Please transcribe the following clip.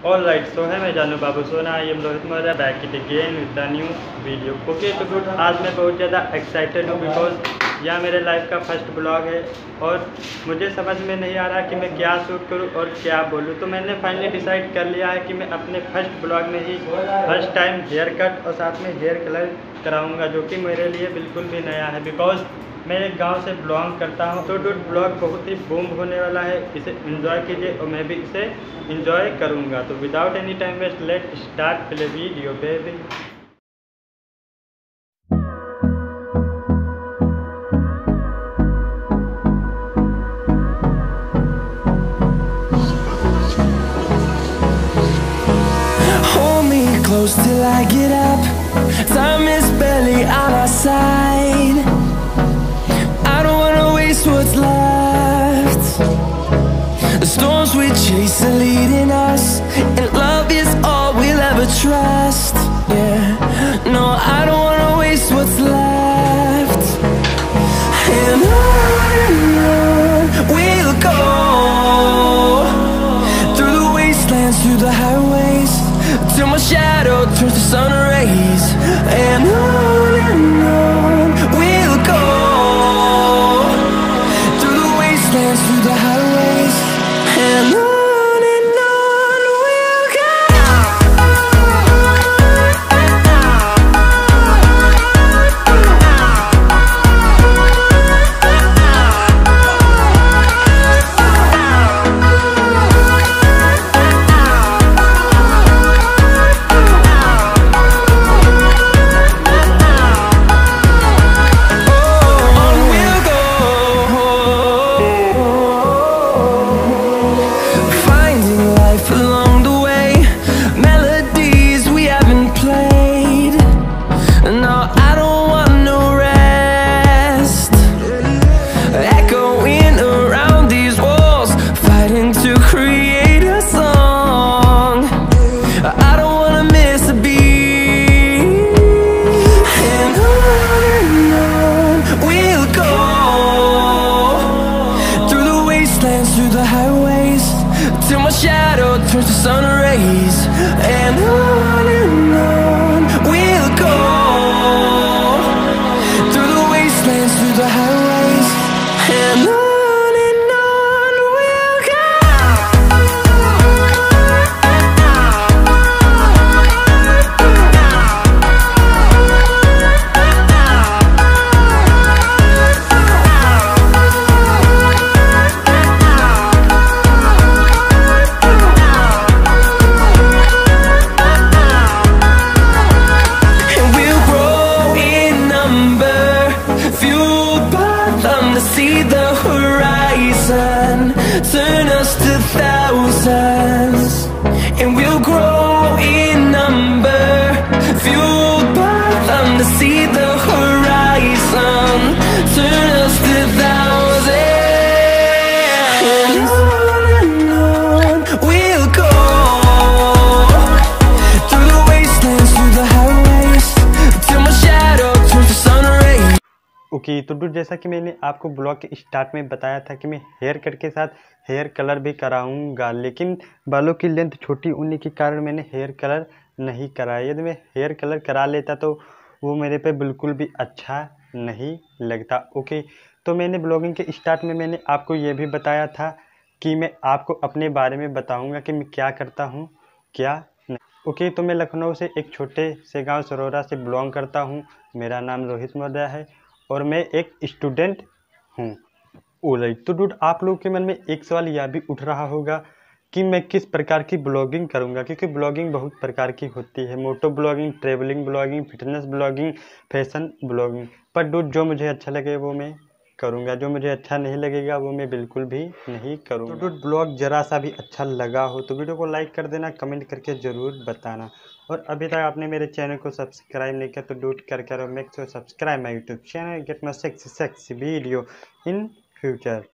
Alright, सो है मैं जानू बाबू सोना, I am Rohit Maurya back it again with the new video. Okay तो गुड, आज मैं बहुत ज़्यादा एक्साइटेड हूँ बिकॉज यह मेरे लाइफ का फर्स्ट ब्लॉग है और मुझे समझ में नहीं आ रहा कि मैं क्या शूट करूँ और क्या बोलूँ। तो मैंने फाइनली डिसाइड कर लिया है कि मैं अपने फर्स्ट ब्लॉग में ही फर्स्ट टाइम हेयर कट और साथ में हेयर कलर कराऊँगा, जो कि मेरे लिए बिल्कुल भी नया है बिकॉज मैं एक गांव से बिलोंग करता हूं। तो ब्लॉग बहुत ही बूम होने वाला है, इसे एंजॉय कीजिए और मैं भी इसे एंजॉय करूंगा। तो without any time waste let start play video baby. Hold me close till I get up. Time is barely on our side. I don't wanna waste what's left. The storms we chase are leading us, and love is all we'll ever trust. Yeah, no, I don't wanna waste what's left. And on we'll go, through the wastelands, through the highways, till my shadow turns to sun rays. And on we'll go, through the wastelands, through the highways, and on we'll go. Through the highways, till my shadow turns to sun rays. And on we'll go, through the wastelands, through the highways, and on we'll go. See the horizon, turn us to thousands, and we'll grow in number, fueled by them to see the horizon, turn us to thousands, and on we'll go, through the wastelands, through the highways, till my shadow turns to sun rays. Okay तो dude, जैसा कि मैंने आपको blog के start में बताया था कि मैं हेयर कट के साथ हेयर कलर भी कराऊंगा, लेकिन बालों की लेंथ छोटी होने के कारण मैंने हेयर कलर नहीं कराया। यदि मैं हेयर कलर करा लेता तो वो मेरे पे बिल्कुल भी अच्छा नहीं लगता। ओके तो मैंने ब्लॉगिंग के स्टार्ट में मैंने आपको ये भी बताया था कि मैं आपको अपने बारे में बताऊँगा कि मैं क्या करता हूँ क्या नहीं। ओके तो मैं लखनऊ से एक छोटे से गाँव सरोरा से बिलोंग करता हूँ। मेरा नाम रोहित मौर्य है और मैं एक स्टूडेंट हूँ। ऑलराइट तो डूड, आप लोगों के मन में एक सवाल यह भी उठ रहा होगा कि मैं किस प्रकार की ब्लॉगिंग करूँगा, क्योंकि ब्लॉगिंग बहुत प्रकार की होती है। Moto blogging, travelling blogging, fitness blogging, fashion blogging. पर डूड, जो मुझे अच्छा लगे वो मैं करूँगा, जो मुझे अच्छा नहीं लगेगा वो मैं बिल्कुल भी नहीं करूँगा। तो डूड, ब्लॉग जरा सा भी अच्छा लगा हो तो वीडियो को लाइक कर देना, कमेंट करके ज़रूर बताना। और अभी तक आपने मेरे चैनल को सब्सक्राइब नहीं किया तो डूड कर करो, make sure subscribe my YouTube channel, get my sexy video in future.